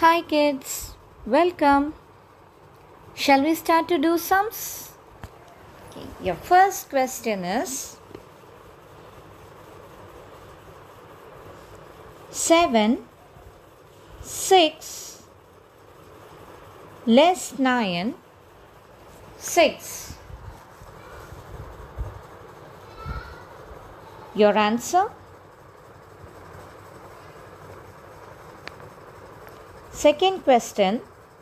Hi kids, welcome. Shall we start to do sums? Okay, your first question is 7, 6, less 9, 6. Your answer? Second question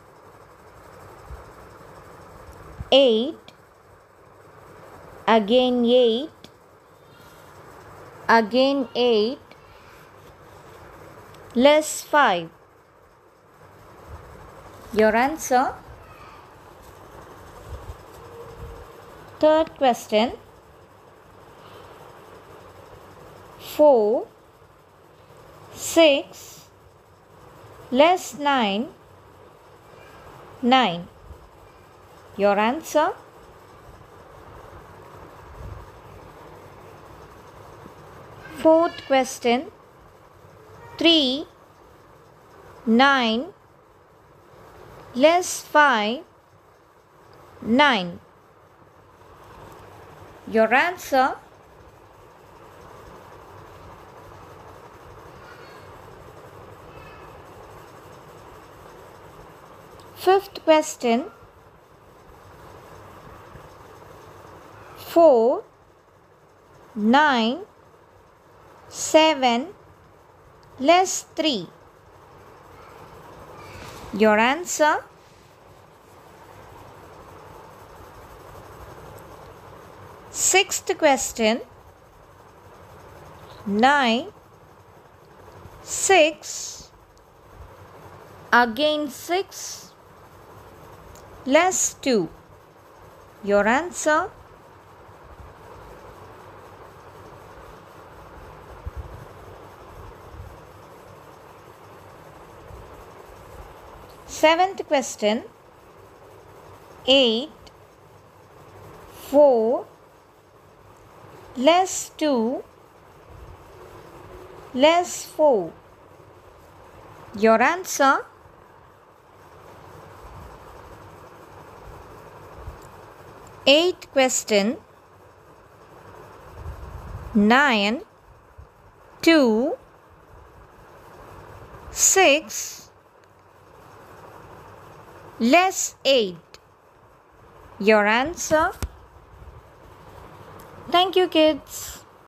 8, again 8, again 8, less 5. Your answer? Third question 4, 6, less 9, 9. Your answer? Fourth question 3, 9, less 5, 9. Your answer? Fifth question 4, 9, 7, less 3. Your answer? Sixth question 9, 6, again 6, less 2. Your answer? Seventh question 8, 4, less 2, less 4. Your answer? Eighth question 9, 2, 6, less 8. Your answer? Thank you, kids.